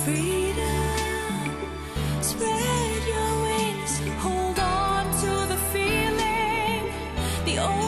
freedom. Spread your wings, hold on to the feeling. The